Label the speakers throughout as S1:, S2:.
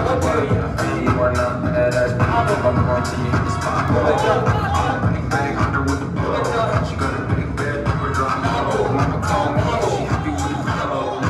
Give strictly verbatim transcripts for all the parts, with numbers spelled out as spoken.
S1: You are not badass, but I'm going to hit the spot. I'm a big bag hunter with the bow. She got a big bed, never drop. Mama call me, she happy with the flow.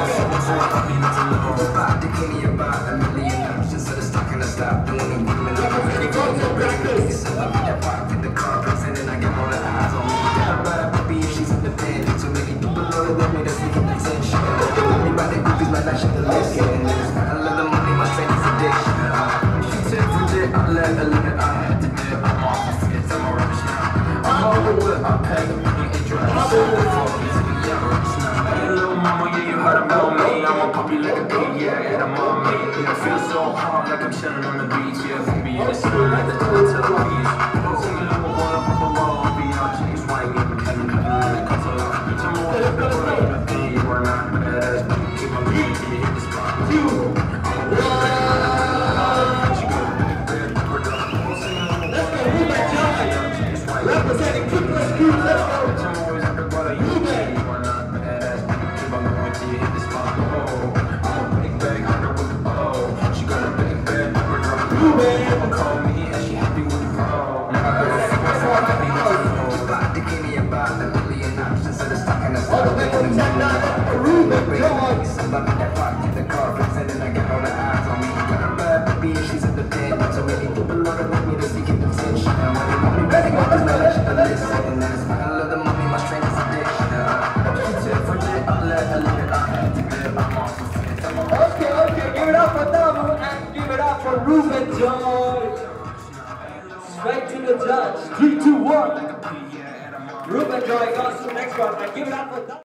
S1: Spot to Kenny about a million options, so the stock and I stop doing the women. I'm ready for the breakfast. So I beat that pop in the car, and then I get all the eyes on me. I'm bad puppy if she's independent. So many people know that with me, that's making attention. Everybody groupies my life, she's the list. I love the money, my strength is addiction. She said for it, I let her live it. I had to do it, I'm off my skits, I'm a rubbish now. I'm over with, I pay the money and drive. I'm over for me, so yeah, I'm rubbish now. Hey, little mama, yeah, you heard about me. I'm a puppy like a pig, yeah, and I'm on me. Yeah, I feel so hard, like I'm chilling on the beach. Yeah, from being a school, like the top to the beach. Don't see me like a boy, I'm up a wall, I'll be out, James White, yeah, I'm having nothing like a console. I'm more like a boy, hey, you are not badass, but you keep my beat, till you hit the spot. I'm a big bag, she got a big bed, we're done.
S2: Representing Triple Crew, let's go!
S1: I'm always at the bottom, you are not badass, but you keep on going till you hit the spot. Oh, I'm a big bag hunter with the bow. She got a big bed, we're done. Mama call me and she happy with the flow. Now I better figure out how to be the flow. Spot to Kenny about a million options, so the stock and I start doing the Reuben, somebody that parked in the car, and then I got all the eyes on me. Got a bad baby and she's independent, so many people know that with me to seek attention. When they want me back, I just let her listen. And then it's my I love the money, my strength is addiction. She said for it, I let her live it. I had to live, I'm off the fence.
S2: Okay, okay, give it up for Damu and give it up for Reuben Joy. Straight to the judge. Three, two, one. Reuben Joy goes to the next one. And give it up for Damu.